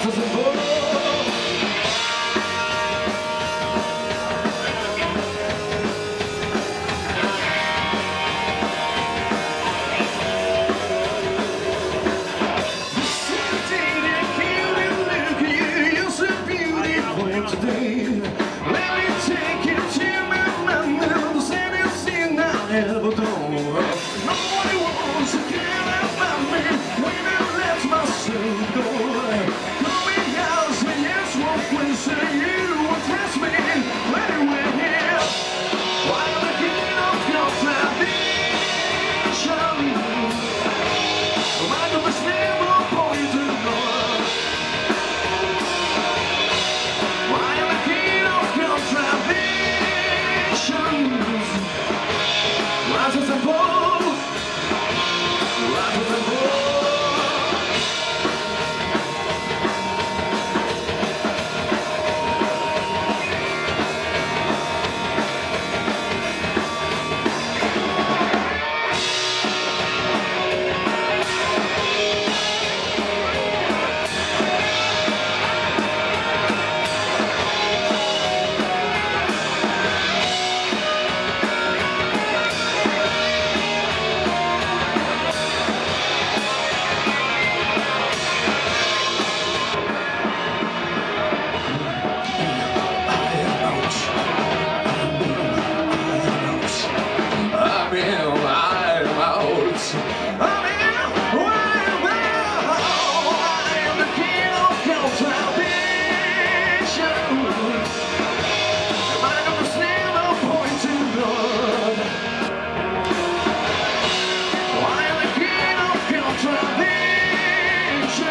Today, let me take you to my memories and anything I ever done. Nobody wants to care about me when I let myself go. Going out, say yes, one place, say you won't test me anywhere here. While the king of contradiction, my compass never points to God. Rises and falls, rises and falls.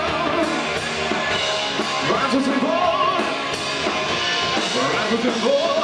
Rises and falls, rises and falls.